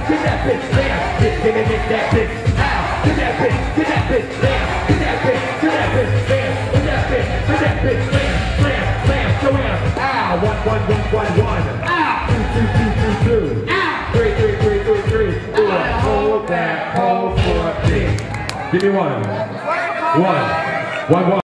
get that bitch, bam, get that bitch, ow, get that bitch, bam, get that bitch, bam, get that bitch, bam, slam, so ow, 1, ow, 2, ow, 3, hold that, hold for me. Give me 1, 1.